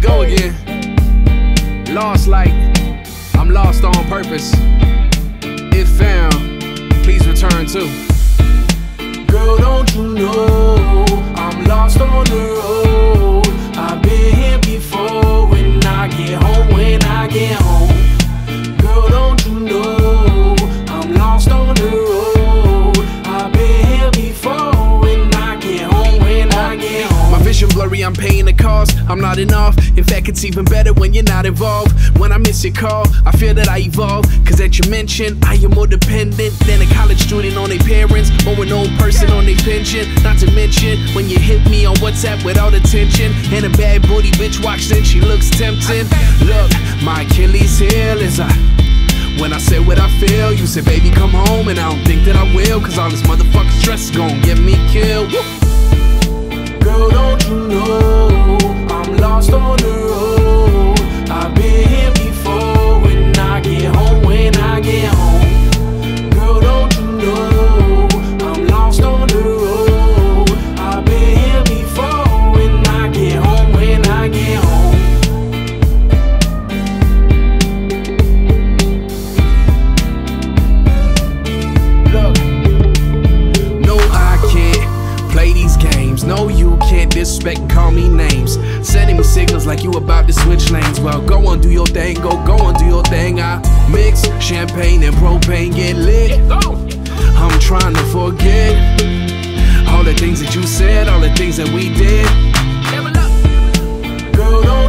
go again. Lost like I'm lost on purpose. If found, please return to. Girl, don't you know I'm lost on the road? I've been here before. When I get home, when I get home. Girl, don't you know I'm lost on the road? I've been here before. When I get home, when I get home. My vision blurry, I'm paying the cost. I'm not enough. In fact, it's even better when you're not involved. When I miss your call, I feel that I evolve. Cause at your mention, I am more dependent than a college student on their parents, or an old person on their pension. Not to mention, when you hit me on WhatsApp without attention, and a bad booty bitch walks in, she looks tempting. Look, my Achilles heel is when I say what I feel, you say, baby, come home, and I don't think that I will. Cause all this motherfucking stress is gon' get me killed. Woo. Girl, don't you know I'm lost on the road? I've been here before. When I get home, when I get home. Girl, don't you know I'm lost on the road? I've been here before. When I get home, when I get home. Look, no, I can't play these games. No, you can't disrespect and call me names. Sending me signals like you about to switch lanes. Well, go on, do your thing, go on, do your thing. I mix champagne and propane, get lit. I'm trying to forget all the things that you said, all the things that we did. Girl, don't